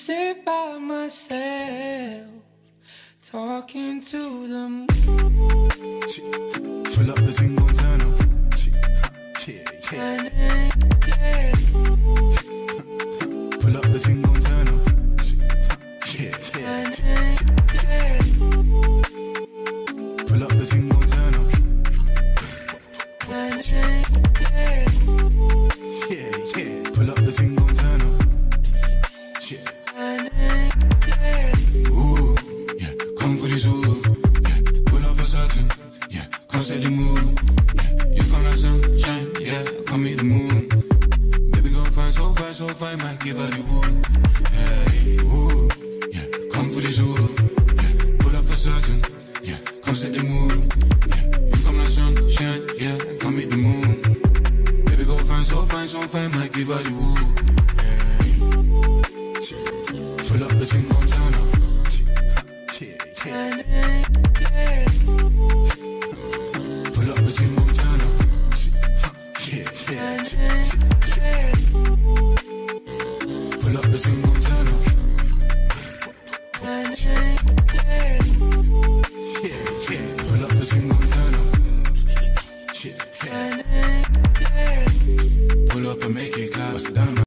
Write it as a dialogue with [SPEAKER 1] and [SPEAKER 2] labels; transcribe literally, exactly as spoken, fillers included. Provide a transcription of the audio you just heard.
[SPEAKER 1] sit by myself, talking to the moon.
[SPEAKER 2] Pull up the thing, gon' turn up. Yeah, yeah.
[SPEAKER 1] Yeah.
[SPEAKER 2] Pull up the thing, gon' turn up. Yeah, yeah.
[SPEAKER 1] Yeah.
[SPEAKER 2] Pull up the thing, gon' turn up.
[SPEAKER 1] Yeah.
[SPEAKER 2] Yeah, yeah. Pull up the thing, gon' turn up. Yeah. Ooh, yeah. Come for this ooh. Yeah. Pull up for certain. Yeah. Come set the mood. Yeah. You come like sunshine. Yeah. Come meet the moon. Baby gon' find so fine, so fine. Might give her the woo. Hey, ooh. Yeah. Come for this ooh. Yeah. Pull up for certain. Yeah. Come set the mood. Yeah. You come like sunshine. Yeah. Come meet the moon. Baby gon' find so fine, so fine. Might give her the woo. Pull up the thing, gon' turn up. Yeah, yeah. Pull up the thing, gon' turn up. Yeah, yeah. Pull up the thing, gon' turn up. Yeah, yeah. Pull up the thing, gon' turn up.